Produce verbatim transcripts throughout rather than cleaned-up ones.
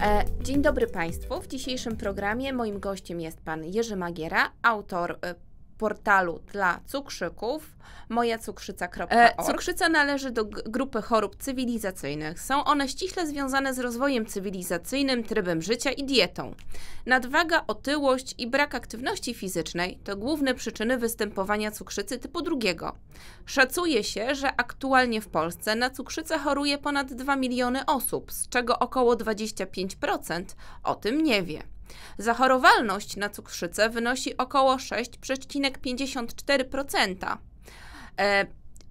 Dzień dobry Państwu. W dzisiejszym programie moim gościem jest Pan Jerzy Magiera, autor portalu dla cukrzyków moja cukrzyca kropka org. Cukrzyca należy do grupy chorób cywilizacyjnych. Są one ściśle związane z rozwojem cywilizacyjnym, trybem życia i dietą. Nadwaga, otyłość i brak aktywności fizycznej to główne przyczyny występowania cukrzycy typu drugiego. Szacuje się, że aktualnie w Polsce na cukrzycę choruje ponad dwa miliony osób, z czego około dwadzieścia pięć procent o tym nie wie. Zachorowalność na cukrzycę wynosi około sześć przecinek pięćdziesiąt cztery procent. E,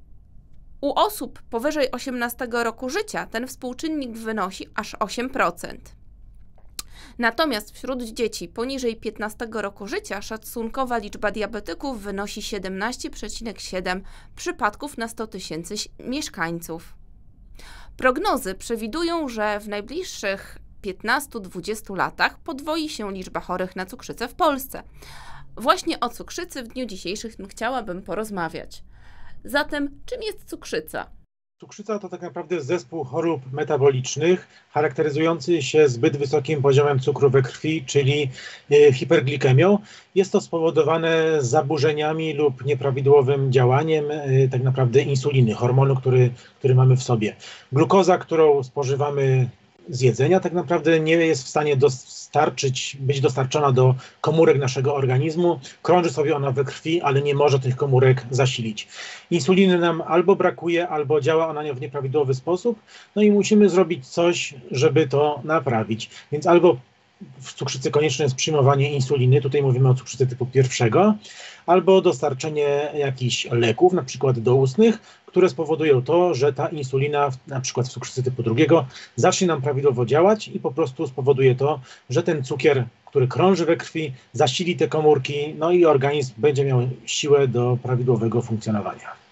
u osób powyżej osiemnastego roku życia ten współczynnik wynosi aż osiem procent. Natomiast wśród dzieci poniżej piętnastego roku życia szacunkowa liczba diabetyków wynosi siedemnaście przecinek siedem przypadków na sto tysięcy mieszkańców. Prognozy przewidują, że w najbliższych piętnastu do dwudziestu latach podwoi się liczba chorych na cukrzycę w Polsce. Właśnie o cukrzycy w dniu dzisiejszym chciałabym porozmawiać. Zatem, czym jest cukrzyca? Cukrzyca to tak naprawdę zespół chorób metabolicznych charakteryzujący się zbyt wysokim poziomem cukru we krwi, czyli hiperglikemią. Jest to spowodowane zaburzeniami lub nieprawidłowym działaniem tak naprawdę insuliny, hormonu, który, który mamy w sobie. Glukoza, którą spożywamy z jedzenia, tak naprawdę nie jest w stanie dostarczyć, być dostarczona do komórek naszego organizmu. Krąży sobie ona we krwi, ale nie może tych komórek zasilić. Insuliny nam albo brakuje, albo działa ona w nieprawidłowy sposób, no i musimy zrobić coś, żeby to naprawić. Więc albo w cukrzycy konieczne jest przyjmowanie insuliny, tutaj mówimy o cukrzycy typu pierwszego, albo dostarczenie jakichś leków, na przykład doustnych, które spowodują to, że ta insulina, na przykład w cukrzycy typu drugiego, zacznie nam prawidłowo działać i po prostu spowoduje to, że ten cukier, który krąży we krwi, zasili te komórki, no i organizm będzie miał siłę do prawidłowego funkcjonowania.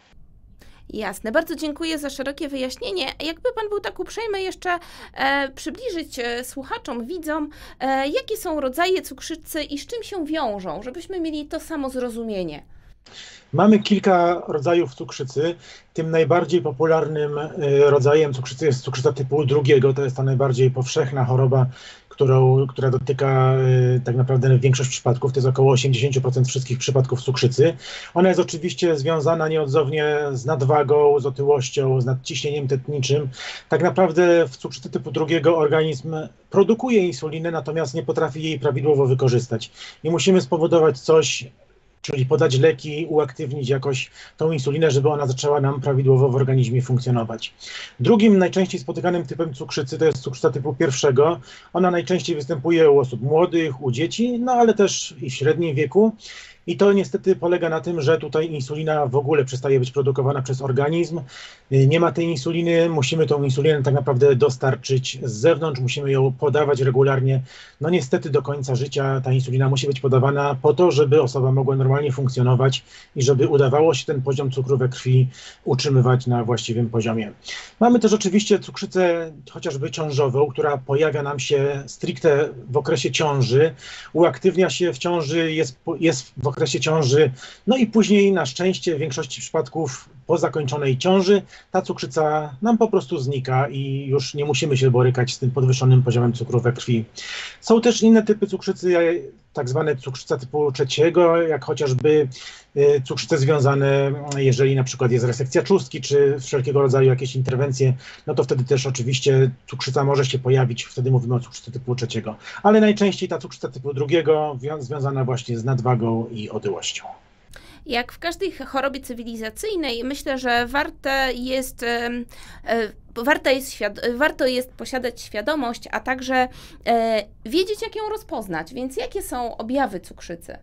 Jasne, bardzo dziękuję za szerokie wyjaśnienie. Jakby Pan był tak uprzejmy jeszcze e, przybliżyć e, słuchaczom, widzom, e, jakie są rodzaje cukrzycy i z czym się wiążą, żebyśmy mieli to samo zrozumienie. Mamy kilka rodzajów cukrzycy. Tym najbardziej popularnym rodzajem cukrzycy jest cukrzyca typu drugiego. To jest ta najbardziej powszechna choroba, którą, która dotyka tak naprawdę większość przypadków. To jest około osiemdziesiąt procent wszystkich przypadków cukrzycy. Ona jest oczywiście związana nieodzownie z nadwagą, z otyłością, z nadciśnieniem tętniczym. Tak naprawdę w cukrzycy typu drugiego organizm produkuje insulinę, natomiast nie potrafi jej prawidłowo wykorzystać. I musimy spowodować coś, czyli podać leki, uaktywnić jakoś tą insulinę, żeby ona zaczęła nam prawidłowo w organizmie funkcjonować. Drugim najczęściej spotykanym typem cukrzycy to jest cukrzyca typu pierwszego. Ona najczęściej występuje u osób młodych, u dzieci, no ale też i w średnim wieku. I to niestety polega na tym, że tutaj insulina w ogóle przestaje być produkowana przez organizm. Nie ma tej insuliny, musimy tą insulinę tak naprawdę dostarczyć z zewnątrz, musimy ją podawać regularnie. No niestety do końca życia ta insulina musi być podawana po to, żeby osoba mogła normalnie funkcjonować i żeby udawało się ten poziom cukru we krwi utrzymywać na właściwym poziomie. Mamy też oczywiście cukrzycę chociażby ciążową, która pojawia nam się stricte w okresie ciąży, uaktywnia się w ciąży, jest, jest w okresie ciąży, no i później na szczęście w większości przypadków po zakończonej ciąży ta cukrzyca nam po prostu znika i już nie musimy się borykać z tym podwyższonym poziomem cukru we krwi. Są też inne typy cukrzycy, tak zwane cukrzyca typu trzeciego, jak chociażby cukrzyce związane, jeżeli na przykład jest resekcja trzustki, czy wszelkiego rodzaju jakieś interwencje, no to wtedy też oczywiście cukrzyca może się pojawić, wtedy mówimy o cukrzycy typu trzeciego. Ale najczęściej ta cukrzyca typu drugiego związana właśnie z nadwagą i otyłością. Jak w każdej chorobie cywilizacyjnej, myślę, że warte jest, e, warta jest warto jest posiadać świadomość, a także e, wiedzieć, jak ją rozpoznać. Więc jakie są objawy cukrzycy?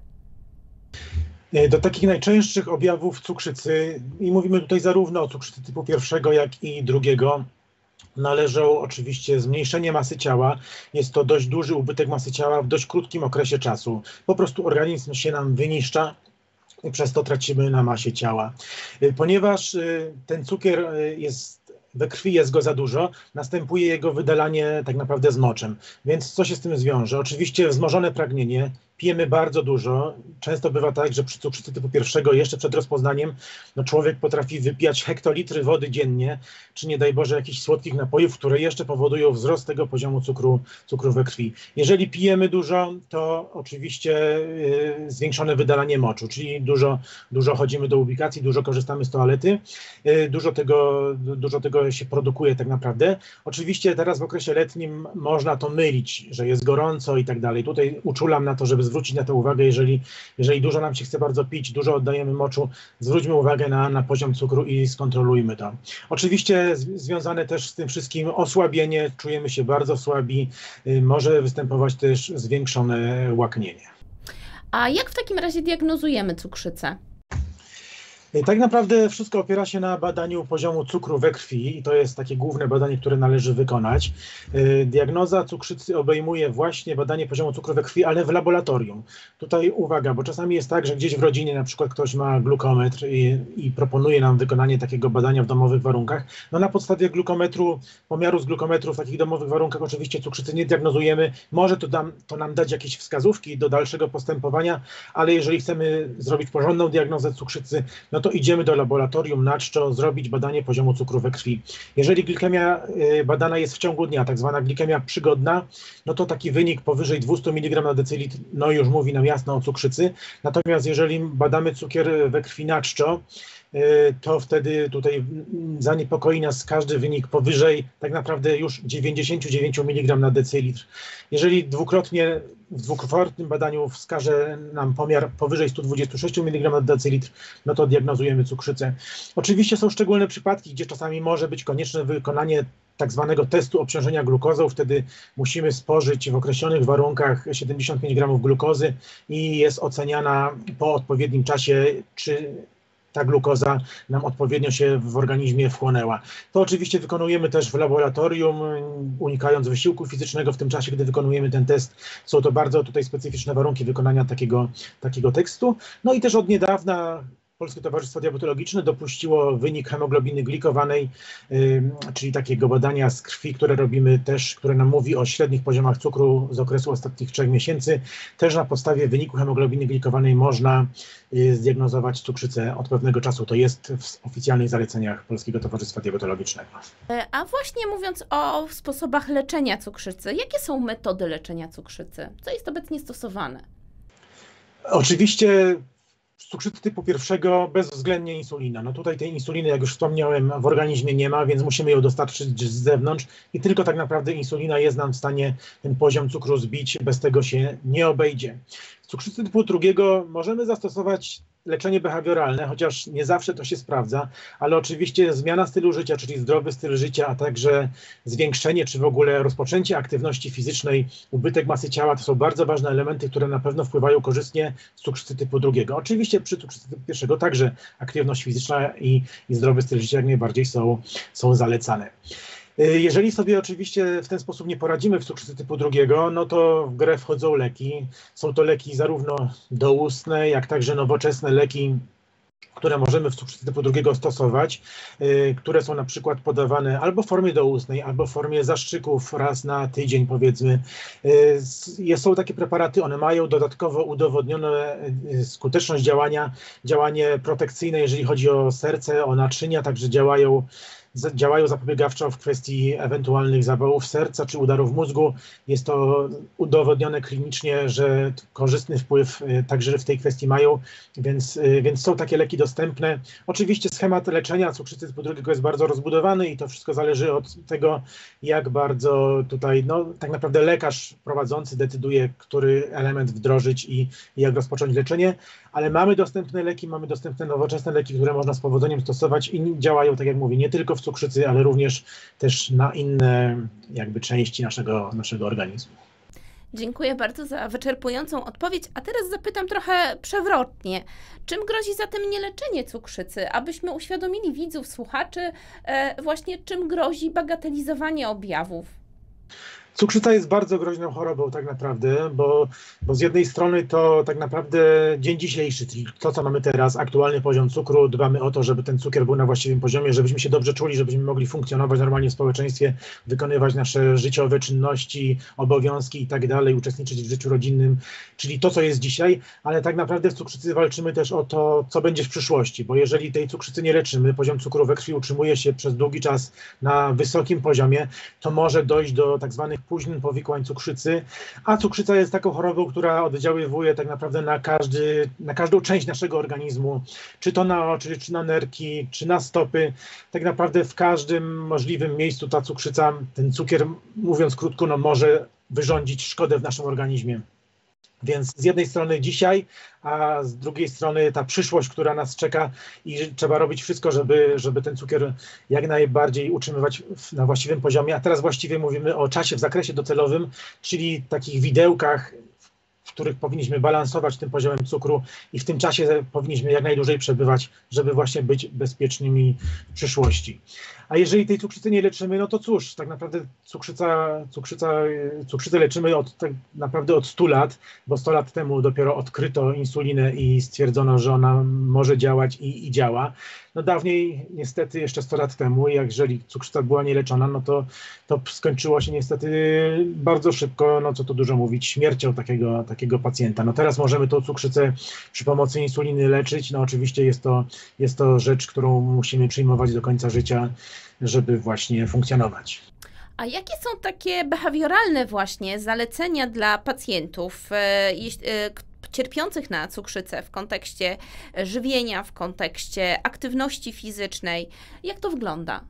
Do takich najczęstszych objawów cukrzycy, i mówimy tutaj zarówno o cukrzycy typu pierwszego, jak i drugiego, należą oczywiście zmniejszenie masy ciała. Jest to dość duży ubytek masy ciała w dość krótkim okresie czasu. Po prostu organizm się nam wyniszcza i przez to tracimy na masie ciała. Ponieważ ten cukier jest we krwi, jest go za dużo, następuje jego wydalanie tak naprawdę z moczem. Więc co się z tym zwiąże? Oczywiście wzmożone pragnienie, pijemy bardzo dużo. Często bywa tak, że przy cukrzycy typu pierwszego, jeszcze przed rozpoznaniem, no człowiek potrafi wypijać hektolitry wody dziennie, czy nie daj Boże jakichś słodkich napojów, które jeszcze powodują wzrost tego poziomu cukru, cukru we krwi. Jeżeli pijemy dużo, to oczywiście y, zwiększone wydalanie moczu, czyli dużo, dużo chodzimy do ubikacji, dużo korzystamy z toalety, y, dużo tego, dużo tego się produkuje tak naprawdę. Oczywiście teraz w okresie letnim można to mylić, że jest gorąco i tak dalej. Tutaj uczulam na to, żeby zwrócić na to uwagę, jeżeli, jeżeli dużo nam się chce bardzo pić, dużo oddajemy moczu, zwróćmy uwagę na, na poziom cukru i skontrolujmy to. Oczywiście z, związane też z tym wszystkim osłabienie, czujemy się bardzo słabi, y, może występować też zwiększone łaknienie. A jak w takim razie diagnozujemy cukrzycę? Tak naprawdę wszystko opiera się na badaniu poziomu cukru we krwi i to jest takie główne badanie, które należy wykonać. Diagnoza cukrzycy obejmuje właśnie badanie poziomu cukru we krwi, ale w laboratorium. Tutaj uwaga, bo czasami jest tak, że gdzieś w rodzinie na przykład ktoś ma glukometr i, i proponuje nam wykonanie takiego badania w domowych warunkach. No na podstawie glukometru, pomiaru z glukometru w takich domowych warunkach oczywiście cukrzycy nie diagnozujemy. Może to, dam, to nam dać jakieś wskazówki do dalszego postępowania, ale jeżeli chcemy zrobić porządną diagnozę cukrzycy, no to idziemy do laboratorium na czczo zrobić badanie poziomu cukru we krwi. Jeżeli glikemia badana jest w ciągu dnia, tak zwana glikemia przygodna, no to taki wynik powyżej dwieście miligramów na decylitr, no już mówi nam jasno o cukrzycy. Natomiast jeżeli badamy cukier we krwi na czczo, to wtedy tutaj zaniepokoi nas każdy wynik powyżej tak naprawdę już dziewięćdziesiąt dziewięć miligramów na decylitr. Jeżeli dwukrotnie w dwukrotnym badaniu wskaże nam pomiar powyżej sto dwadzieścia sześć miligramów na decylitr, no to diagnozujemy cukrzycę. Oczywiście są szczególne przypadki, gdzie czasami może być konieczne wykonanie tak zwanego testu obciążenia glukozą. Wtedy musimy spożyć w określonych warunkach siedemdziesiąt pięć gramów glukozy i jest oceniana po odpowiednim czasie, czy ta glukoza nam odpowiednio się w organizmie wchłonęła. To oczywiście wykonujemy też w laboratorium, unikając wysiłku fizycznego w tym czasie, gdy wykonujemy ten test. Są to bardzo tutaj specyficzne warunki wykonania takiego, takiego tekstu. No i też od niedawna Polskie Towarzystwo Diabetologiczne dopuściło wynik hemoglobiny glikowanej, yy, czyli takiego badania z krwi, które robimy też, które nam mówi o średnich poziomach cukru z okresu ostatnich trzech miesięcy. Też na podstawie wyniku hemoglobiny glikowanej można yy, zdiagnozować cukrzycę od pewnego czasu. To jest w oficjalnych zaleceniach Polskiego Towarzystwa Diabetologicznego. A właśnie mówiąc o sposobach leczenia cukrzycy, jakie są metody leczenia cukrzycy? Co jest obecnie stosowane? Oczywiście cukrzycy typu pierwszego bezwzględnie insulina. No tutaj tej insuliny, jak już wspomniałem, w organizmie nie ma, więc musimy ją dostarczyć z zewnątrz i tylko tak naprawdę insulina jest nam w stanie ten poziom cukru zbić, bez tego się nie obejdzie. W cukrzycy typu drugiego możemy zastosować leczenie behawioralne, chociaż nie zawsze to się sprawdza, ale oczywiście zmiana stylu życia, czyli zdrowy styl życia, a także zwiększenie czy w ogóle rozpoczęcie aktywności fizycznej, ubytek masy ciała, to są bardzo ważne elementy, które na pewno wpływają korzystnie z cukrzycy typu drugiego. Oczywiście przy cukrzycy typu pierwszego także aktywność fizyczna i, i zdrowy styl życia jak najbardziej są, są zalecane. Jeżeli sobie oczywiście w ten sposób nie poradzimy w cukrzycy typu drugiego, no to w grę wchodzą leki. Są to leki zarówno doustne, jak także nowoczesne leki, które możemy w cukrzycy typu drugiego stosować, yy, które są na przykład podawane albo w formie doustnej, albo w formie zastrzyków raz na tydzień, powiedzmy. Yy, są takie preparaty, one mają dodatkowo udowodnioną yy, skuteczność działania, działanie protekcyjne, jeżeli chodzi o serce, o naczynia, także działają działają zapobiegawczo w kwestii ewentualnych zawałów serca czy udarów mózgu. Jest to udowodnione klinicznie, że korzystny wpływ także w tej kwestii mają, więc, więc są takie leki dostępne. Oczywiście schemat leczenia cukrzycy typu drugiego jest bardzo rozbudowany i to wszystko zależy od tego, jak bardzo tutaj, no tak naprawdę lekarz prowadzący decyduje, który element wdrożyć i, i jak rozpocząć leczenie, ale mamy dostępne leki, mamy dostępne nowoczesne leki, które można z powodzeniem stosować i działają, tak jak mówię, nie tylko w cukrzycy, ale również też na inne jakby części naszego, naszego organizmu. Dziękuję bardzo za wyczerpującą odpowiedź, a teraz zapytam trochę przewrotnie. Czym grozi zatem nieleczenie cukrzycy? Abyśmy uświadomili widzów, słuchaczy, e, właśnie czym grozi bagatelizowanie objawów? Cukrzyca jest bardzo groźną chorobą tak naprawdę, bo, bo z jednej strony to tak naprawdę dzień dzisiejszy, czyli to, co mamy teraz, aktualny poziom cukru, dbamy o to, żeby ten cukier był na właściwym poziomie, żebyśmy się dobrze czuli, żebyśmy mogli funkcjonować normalnie w społeczeństwie, wykonywać nasze życiowe czynności, obowiązki i tak dalej, uczestniczyć w życiu rodzinnym, czyli to, co jest dzisiaj, ale tak naprawdę w cukrzycy walczymy też o to, co będzie w przyszłości, bo jeżeli tej cukrzycy nie leczymy, poziom cukru we krwi utrzymuje się przez długi czas na wysokim poziomie, to może dojść do tak zwanych późnych powikłań cukrzycy, a cukrzyca jest taką chorobą, która oddziaływuje tak naprawdę na, każdy, na każdą część naszego organizmu, czy to na oczy, czy na nerki, czy na stopy. Tak naprawdę w każdym możliwym miejscu ta cukrzyca, ten cukier, mówiąc krótko, no może wyrządzić szkodę w naszym organizmie. Więc z jednej strony dzisiaj, a z drugiej strony ta przyszłość, która nas czeka i trzeba robić wszystko, żeby, żeby ten cukier jak najbardziej utrzymywać na właściwym poziomie. A teraz właściwie mówimy o czasie w zakresie docelowym, czyli takich widełkach, w których powinniśmy balansować tym poziomem cukru i w tym czasie powinniśmy jak najdłużej przebywać, żeby właśnie być bezpiecznymi w przyszłości. A jeżeli tej cukrzycy nie leczymy, no to cóż, tak naprawdę cukrzyca, cukrzyca, cukrzycę leczymy od, tak naprawdę od stu lat, bo sto lat temu dopiero odkryto insulinę i stwierdzono, że ona może działać i, i działa. No dawniej niestety jeszcze sto lat temu, jak jeżeli cukrzyca była nieleczona, no to, to skończyło się niestety bardzo szybko, no co tu dużo mówić, śmiercią takiego, takiego pacjenta. No teraz możemy tą cukrzycę przy pomocy insuliny leczyć, no oczywiście jest to, jest to rzecz, którą musimy przyjmować do końca życia, żeby właśnie funkcjonować. A jakie są takie behawioralne właśnie zalecenia dla pacjentów e, e, cierpiących na cukrzycę w kontekście żywienia, w kontekście aktywności fizycznej? Jak to wygląda?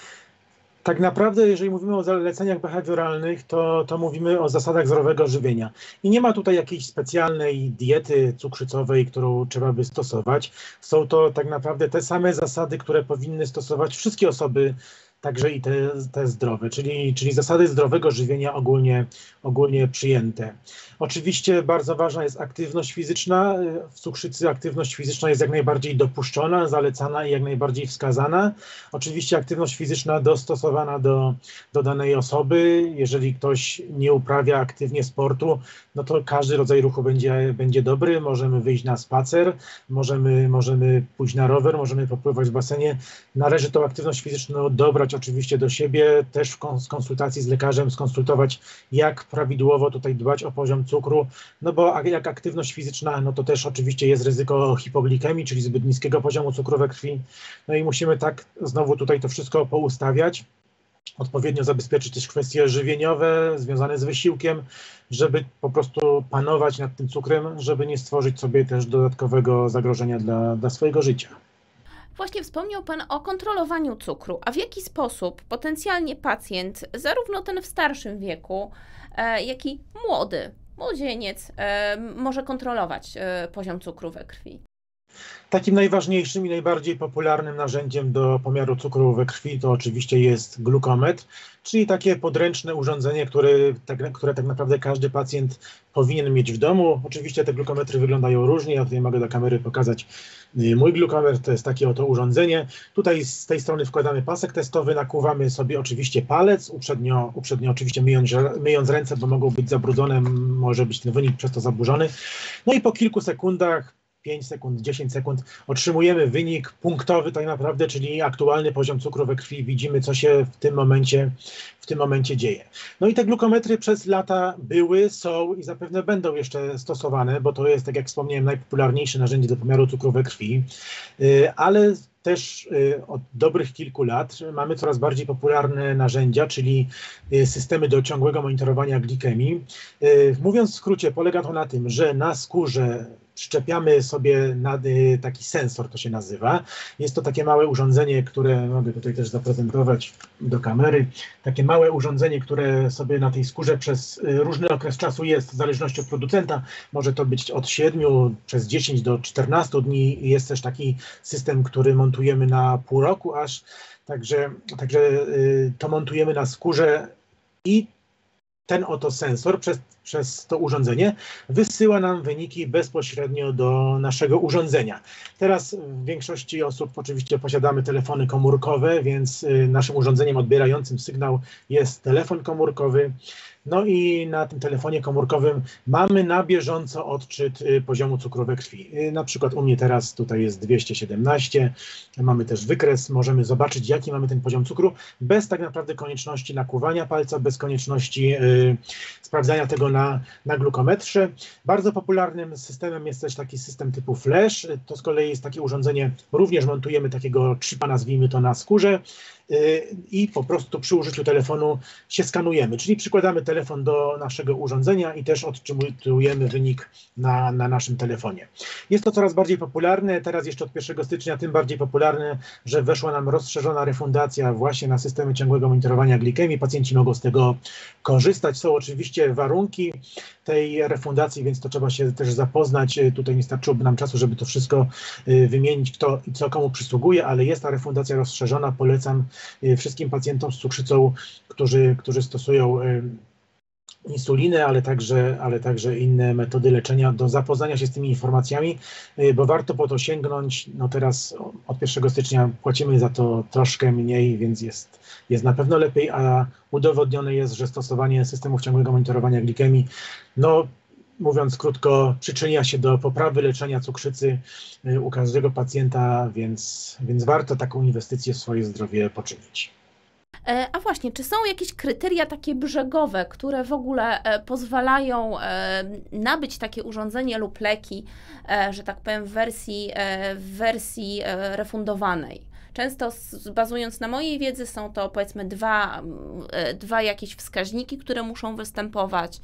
Tak naprawdę, jeżeli mówimy o zaleceniach behawioralnych, to, to mówimy o zasadach zdrowego żywienia. I nie ma tutaj jakiejś specjalnej diety cukrzycowej, którą trzeba by stosować. Są to tak naprawdę te same zasady, które powinny stosować wszystkie osoby, także i te, te zdrowe, czyli, czyli zasady zdrowego żywienia ogólnie, ogólnie przyjęte. Oczywiście bardzo ważna jest aktywność fizyczna. W cukrzycy aktywność fizyczna jest jak najbardziej dopuszczona, zalecana i jak najbardziej wskazana. Oczywiście aktywność fizyczna dostosowana do, do danej osoby. Jeżeli ktoś nie uprawia aktywnie sportu, no to każdy rodzaj ruchu będzie, będzie dobry. Możemy wyjść na spacer, możemy, możemy pójść na rower, możemy popływać w basenie. Należy tą aktywność fizyczną dobrać oczywiście do siebie, też w konsultacji z lekarzem skonsultować, jak prawidłowo tutaj dbać o poziom cukru, no bo jak aktywność fizyczna, no to też oczywiście jest ryzyko hipoglikemii, czyli zbyt niskiego poziomu cukru we krwi, no i musimy tak znowu tutaj to wszystko poustawiać, odpowiednio zabezpieczyć też kwestie żywieniowe związane z wysiłkiem, żeby po prostu panować nad tym cukrem, żeby nie stworzyć sobie też dodatkowego zagrożenia dla, dla swojego życia. Właśnie wspomniał Pan o kontrolowaniu cukru, a w jaki sposób potencjalnie pacjent, zarówno ten w starszym wieku, e, jak i młody, młodzieniec, e, może kontrolować e, poziom cukru we krwi? Takim najważniejszym i najbardziej popularnym narzędziem do pomiaru cukru we krwi to oczywiście jest glukometr, czyli takie podręczne urządzenie, które tak, które tak naprawdę każdy pacjent powinien mieć w domu. Oczywiście te glukometry wyglądają różnie, ja tutaj mogę do kamery pokazać mój glukometr, to jest takie oto urządzenie. Tutaj z tej strony wkładamy pasek testowy, nakłuwamy sobie oczywiście palec, uprzednio, uprzednio oczywiście myjąc, myjąc ręce, bo mogą być zabrudzone, może być ten wynik przez to zaburzony. No i po kilku sekundach, pięć sekund, dziesięć sekund, otrzymujemy wynik punktowy tak naprawdę, czyli aktualny poziom cukru we krwi. Widzimy, co się w tym momencie, w tym momencie dzieje. No i te glukometry przez lata były, są i zapewne będą jeszcze stosowane, bo to jest, tak jak wspomniałem, najpopularniejsze narzędzie do pomiaru cukru we krwi, ale też od dobrych kilku lat mamy coraz bardziej popularne narzędzia, czyli systemy do ciągłego monitorowania glikemii. Mówiąc w skrócie, polega to na tym, że na skórze przyczepiamy sobie na taki sensor, to się nazywa. Jest to takie małe urządzenie, które mogę tutaj też zaprezentować do kamery. Takie małe urządzenie, które sobie na tej skórze przez różny okres czasu jest, w zależności od producenta. Może to być od siedmiu przez dziesięć do czternastu dni. Jest też taki system, który montujemy na pół roku aż. Także, także to montujemy na skórze i ten oto sensor przez przez to urządzenie, wysyła nam wyniki bezpośrednio do naszego urządzenia. Teraz w większości osób oczywiście posiadamy telefony komórkowe, więc naszym urządzeniem odbierającym sygnał jest telefon komórkowy. No i na tym telefonie komórkowym mamy na bieżąco odczyt poziomu cukru we krwi. Na przykład u mnie teraz tutaj jest dwieście siedemnaście, mamy też wykres, możemy zobaczyć, jaki mamy ten poziom cukru, bez tak naprawdę konieczności nakłuwania palca, bez konieczności y, sprawdzania tego na, na glukometrze. Bardzo popularnym systemem jest też taki system typu flash. To z kolei jest takie urządzenie, również montujemy takiego chipa, nazwijmy to, na skórze, i po prostu przy użyciu telefonu się skanujemy, czyli przykładamy telefon do naszego urządzenia i też odczytujemy wynik na, na naszym telefonie. Jest to coraz bardziej popularne, teraz jeszcze od pierwszego stycznia tym bardziej popularne, że weszła nam rozszerzona refundacja właśnie na systemy ciągłego monitorowania glikemii. Pacjenci mogą z tego korzystać. Są oczywiście warunki tej refundacji, więc to trzeba się też zapoznać. Tutaj nie starczyłoby nam czasu, żeby to wszystko wymienić, kto i co komu przysługuje, ale jest ta refundacja rozszerzona. Polecam wszystkim pacjentom z cukrzycą, którzy, którzy stosują insulinę, ale także, ale także inne metody leczenia, do zapoznania się z tymi informacjami, bo warto po to sięgnąć. No teraz od pierwszego stycznia płacimy za to troszkę mniej, więc jest, jest na pewno lepiej, a udowodnione jest, że stosowanie systemów ciągłego monitorowania glikemii, no mówiąc krótko, przyczynia się do poprawy leczenia cukrzycy u każdego pacjenta, więc, więc warto taką inwestycję w swoje zdrowie poczynić. A właśnie, czy są jakieś kryteria takie brzegowe, które w ogóle pozwalają nabyć takie urządzenie lub leki, że tak powiem, w wersji, w wersji refundowanej? Często bazując na mojej wiedzy są to powiedzmy dwa, dwa jakieś wskaźniki, które muszą występować.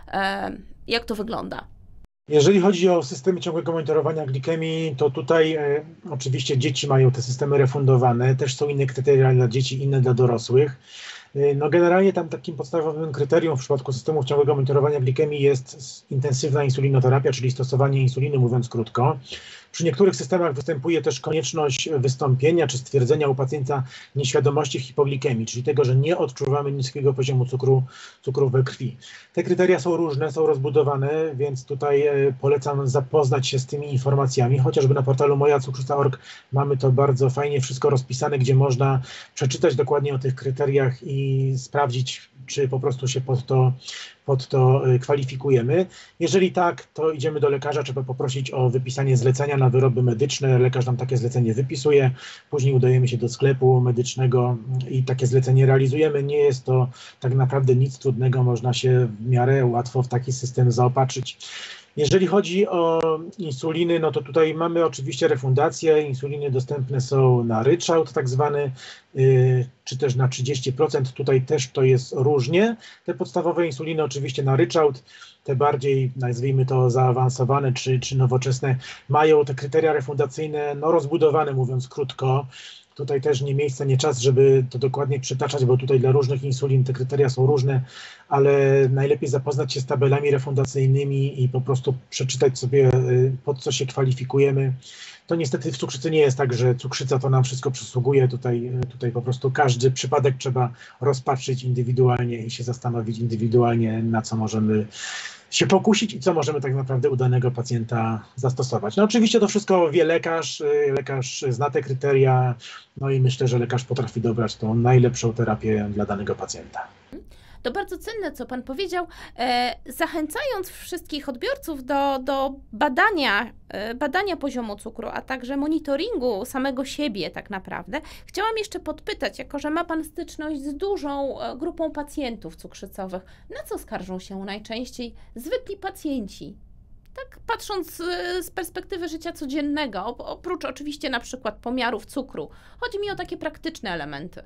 Jak to wygląda? Jeżeli chodzi o systemy ciągłego monitorowania glikemii, to tutaj e, oczywiście dzieci mają te systemy refundowane, też są inne kryteria dla dzieci, inne dla dorosłych. E, no generalnie tam takim podstawowym kryterium w przypadku systemów ciągłego monitorowania glikemii jest intensywna insulinoterapia, czyli stosowanie insuliny, mówiąc krótko. Przy niektórych systemach występuje też konieczność wystąpienia czy stwierdzenia u pacjenta nieświadomości hipoglikemii, czyli tego, że nie odczuwamy niskiego poziomu cukru, cukru we krwi. Te kryteria są różne, są rozbudowane, więc tutaj polecam zapoznać się z tymi informacjami. Chociażby na portalu moja cukrzyca kropka org mamy to bardzo fajnie wszystko rozpisane, gdzie można przeczytać dokładnie o tych kryteriach i sprawdzić, czy po prostu się pod to, pod to kwalifikujemy. Jeżeli tak, to idziemy do lekarza, trzeba poprosić o wypisanie zlecenia na wyroby medyczne. Lekarz nam takie zlecenie wypisuje, później udajemy się do sklepu medycznego i takie zlecenie realizujemy. Nie jest to tak naprawdę nic trudnego, można się w miarę łatwo w taki system zaopatrzyć. Jeżeli chodzi o insuliny, no to tutaj mamy oczywiście refundację. Insuliny dostępne są na ryczałt tak zwany, yy, czy też na trzydzieści procent. Tutaj też to jest różnie. Te podstawowe insuliny oczywiście na ryczałt, te bardziej, nazwijmy to, zaawansowane czy, czy nowoczesne, mają te kryteria refundacyjne no, rozbudowane, mówiąc krótko. Tutaj też nie miejsce, nie czas, żeby to dokładnie przytaczać, bo tutaj dla różnych insulin te kryteria są różne, ale najlepiej zapoznać się z tabelami refundacyjnymi i po prostu przeczytać sobie, pod co się kwalifikujemy. To niestety w cukrzycy nie jest tak, że cukrzyca to nam wszystko przysługuje. Tutaj, tutaj po prostu każdy przypadek trzeba rozpatrzyć indywidualnie i się zastanowić indywidualnie, na co możemy się pokusić i co możemy tak naprawdę u danego pacjenta zastosować. No oczywiście to wszystko wie lekarz, lekarz zna te kryteria, no i myślę, że lekarz potrafi dobrać tą najlepszą terapię dla danego pacjenta. To bardzo cenne, co Pan powiedział. E, zachęcając wszystkich odbiorców do, do badania, e, badania poziomu cukru, a także monitoringu samego siebie tak naprawdę, chciałam jeszcze podpytać, jako że ma Pan styczność z dużą e, grupą pacjentów cukrzycowych, na co skarżą się najczęściej zwykli pacjenci? Tak patrząc e, z perspektywy życia codziennego, op oprócz oczywiście na przykład pomiarów cukru. Chodzi mi o takie praktyczne elementy.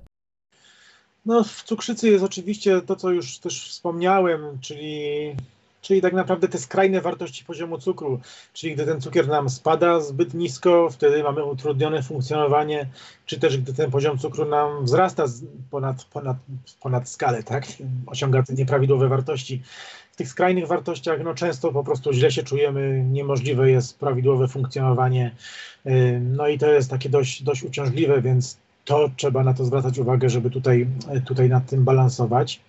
No, w cukrzycy jest oczywiście to, co już też wspomniałem, czyli, czyli tak naprawdę te skrajne wartości poziomu cukru, czyli gdy ten cukier nam spada zbyt nisko, wtedy mamy utrudnione funkcjonowanie, czy też gdy ten poziom cukru nam wzrasta ponad, ponad, ponad skalę, tak? Osiąga te nieprawidłowe wartości. W tych skrajnych wartościach no, często po prostu źle się czujemy, niemożliwe jest prawidłowe funkcjonowanie, no i to jest takie dość, dość uciążliwe, więc to trzeba na to zwracać uwagę, żeby tutaj, tutaj nad tym balansować.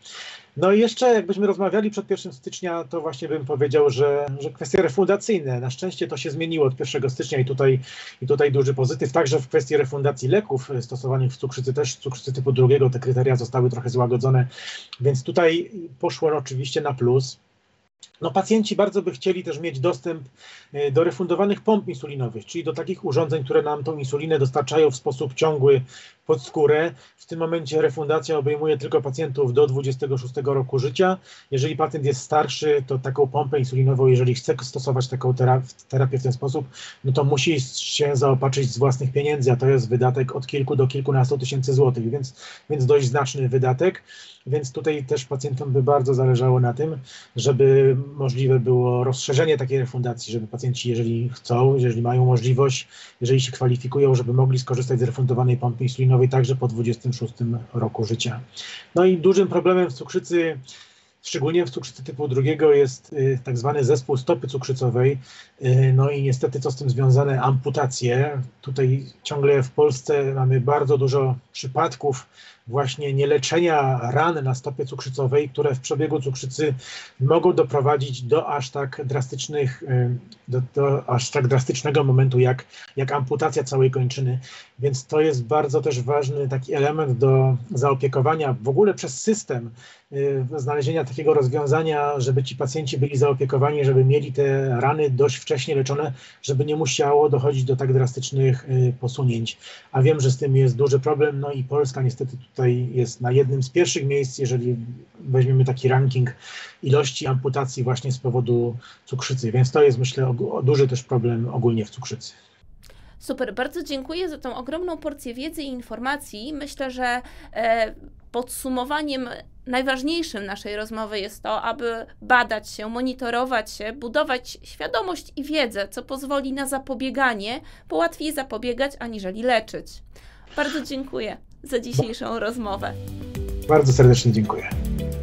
No i jeszcze jakbyśmy rozmawiali przed pierwszego stycznia, to właśnie bym powiedział, że, że kwestie refundacyjne, na szczęście to się zmieniło od pierwszego stycznia i tutaj, i tutaj duży pozytyw, także w kwestii refundacji leków stosowanych w cukrzycy, też cukrzycy typu drugiego, te kryteria zostały trochę złagodzone, więc tutaj poszło oczywiście na plus. No, pacjenci bardzo by chcieli też mieć dostęp do refundowanych pomp insulinowych, czyli do takich urządzeń, które nam tą insulinę dostarczają w sposób ciągły pod skórę. W tym momencie refundacja obejmuje tylko pacjentów do dwudziestego szóstego roku życia. Jeżeli pacjent jest starszy, to taką pompę insulinową, jeżeli chce stosować taką terapię w ten sposób, no to musi się zaopatrzyć z własnych pieniędzy, a to jest wydatek od kilku do kilkunastu tysięcy złotych, więc, więc dość znaczny wydatek. Więc tutaj też pacjentom by bardzo zależało na tym, żeby możliwe było rozszerzenie takiej refundacji, żeby pacjenci, jeżeli chcą, jeżeli mają możliwość, jeżeli się kwalifikują, żeby mogli skorzystać z refundowanej pompy insulinowej także po dwudziestym szóstym roku życia. No i dużym problemem w cukrzycy, szczególnie w cukrzycy typu drugiego, jest y, tak zwany zespół stopy cukrzycowej. Y, no i niestety co z tym związane? Amputacje. Tutaj ciągle w Polsce mamy bardzo dużo przypadków właśnie nieleczenia ran na stopie cukrzycowej, które w przebiegu cukrzycy mogą doprowadzić do aż tak drastycznych, do, do aż tak drastycznego momentu jak, jak amputacja całej kończyny. Więc to jest bardzo też ważny taki element do zaopiekowania w ogóle przez system, znalezienia takiego rozwiązania, żeby ci pacjenci byli zaopiekowani, żeby mieli te rany dość wcześnie leczone, żeby nie musiało dochodzić do tak drastycznych posunięć. A wiem, że z tym jest duży problem, no i Polska niestety tutaj jest na jednym z pierwszych miejsc, jeżeli weźmiemy taki ranking ilości amputacji właśnie z powodu cukrzycy, więc to jest, myślę, duży też problem ogólnie w cukrzycy. Super, bardzo dziękuję za tą ogromną porcję wiedzy i informacji. Myślę, że e, podsumowaniem najważniejszym naszej rozmowy jest to, aby badać się, monitorować się, budować świadomość i wiedzę, co pozwoli na zapobieganie, bo łatwiej zapobiegać aniżeli leczyć. Bardzo dziękuję za dzisiejszą rozmowę. Bardzo serdecznie dziękuję.